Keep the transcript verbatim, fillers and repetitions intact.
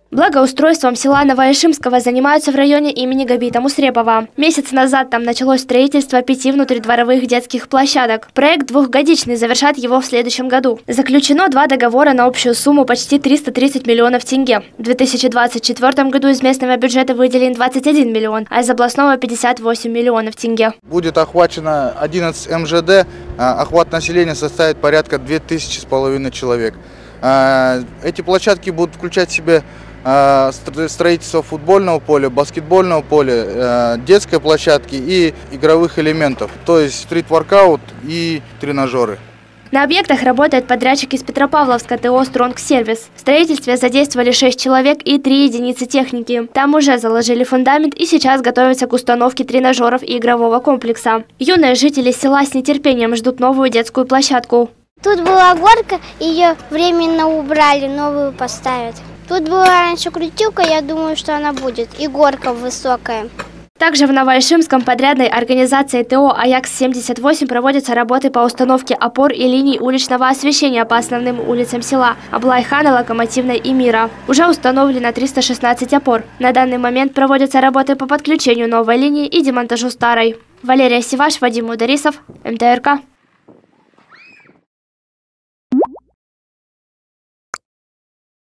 Благоустройством села Новоишимского занимаются в районе имени Габита Мусрепова. Месяц назад там началось строительство пяти внутридворовых детских площадок. Проект двухгодичный, завершат его в следующем году. Заключено два договора на общую сумму почти триста тридцать миллионов тенге. В две тысячи двадцать четвёртом году из местного бюджета выделен двадцать один миллион, а из областного пятьдесят восемь миллионов тенге. Будет охвачено одиннадцать эм жэ дэ, охват населения составит порядка две тысячи с половиной человек. Эти площадки будут включать в себя строительство футбольного поля, баскетбольного поля, детской площадки и игровых элементов, то есть стрит-воркаут и тренажеры. На объектах работает подрядчик из Петропавловска ТО «Стронг Сервис». В строительстве задействовали шесть человек и три единицы техники. Там уже заложили фундамент и сейчас готовятся к установке тренажеров и игрового комплекса. Юные жители села с нетерпением ждут новую детскую площадку. Тут была горка, ее временно убрали, новую поставят. Тут была раньше крутилка, я думаю, что она будет, и горка высокая. Также в Новоишимском подрядной организации ТО «Аякс семьдесят восемь» проводятся работы по установке опор и линий уличного освещения по основным улицам села Аблайхана, Локомотивной и Мира. Уже установлено триста шестнадцать опор. На данный момент проводятся работы по подключению новой линии и демонтажу старой. Валерия Сиваш, Вадим Ударисов, эм тэ эр ка.